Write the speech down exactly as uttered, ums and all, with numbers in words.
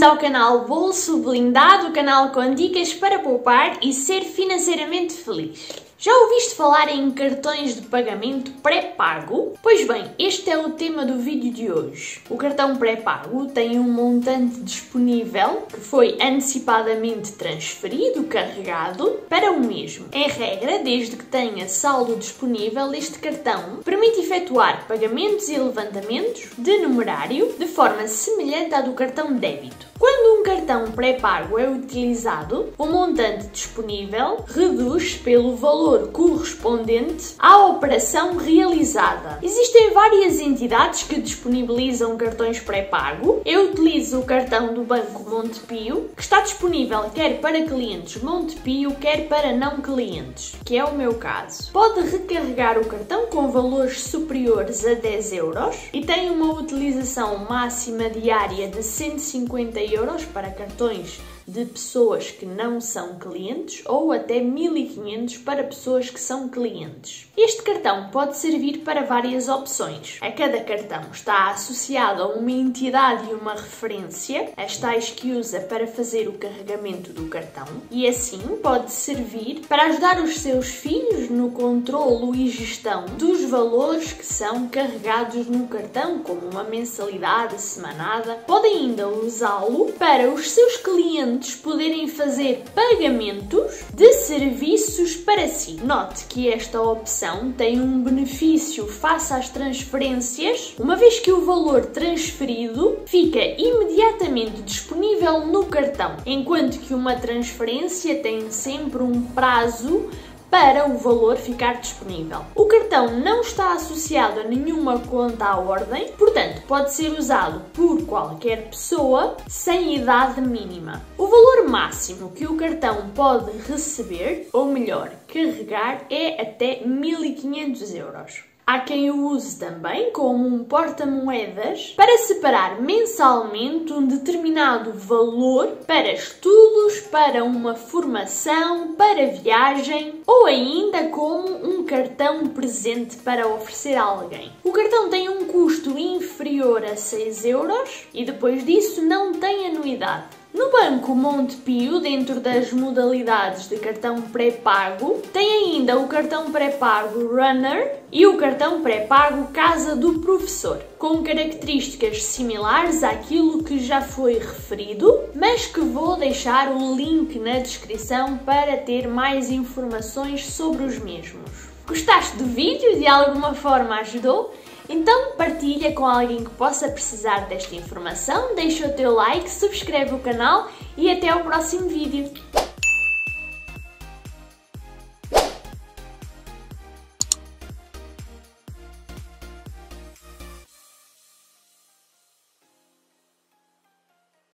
Bem-vindo ao canal Bolso Blindado, o canal com dicas para poupar e ser financeiramente feliz. Já ouviste falar em cartões de pagamento pré-pago? Pois bem, este é o tema do vídeo de hoje. O cartão pré-pago tem um montante disponível que foi antecipadamente transferido, carregado, para o mesmo. Em regra, desde que tenha saldo disponível, este cartão permite efetuar pagamentos e levantamentos de numerário de forma semelhante à do cartão débito. Quando um cartão pré-pago é utilizado, o montante disponível reduz pelo valor correspondente à operação realizada. Existem várias entidades que disponibilizam cartões pré-pago. Eu utilizo o cartão do Banco Montepio, que está disponível quer para clientes Montepio, quer para não clientes, que é o meu caso. Pode recarregar o cartão com valores superiores a dez euros e tem uma utilização máxima diária de cento e cinquenta euros para cartões de pessoas que não são clientes ou até mil e quinhentos para pessoas que são clientes. Este cartão pode servir para várias opções. A cada cartão está associado a uma entidade e uma referência, as tais que usa para fazer o carregamento do cartão, e assim pode servir para ajudar os seus filhos no controlo e gestão dos valores que são carregados no cartão, como uma mensalidade semanada. Pode ainda usá-lo para os seus clientes poderem fazer pagamentos de serviços para si. Note que esta opção tem um benefício face às transferências, uma vez que o valor transferido fica imediatamente disponível no cartão, enquanto que uma transferência tem sempre um prazo para o valor ficar disponível. O cartão não está associado a nenhuma conta à ordem, portanto pode ser usado por qualquer pessoa sem idade mínima. O valor máximo que o cartão pode receber, ou melhor, carregar, é até mil e quinhentos euros. Há quem o use também como um porta-moedas para separar mensalmente um determinado valor para estudos, para uma formação, para viagem ou ainda como um cartão presente para oferecer a alguém. O cartão tem um custo inferior a seis euros e depois disso não tem anuidade. No Banco Montepio, dentro das modalidades de cartão pré-pago, tem ainda o cartão pré-pago Runner e o cartão pré-pago Casa do Professor, com características similares àquilo que já foi referido, mas que vou deixar o link na descrição para ter mais informações sobre os mesmos. Gostaste do vídeo e de alguma forma ajudou? Então partilha com alguém que possa precisar desta informação, deixa o teu like, subscreve o canal e até ao próximo vídeo.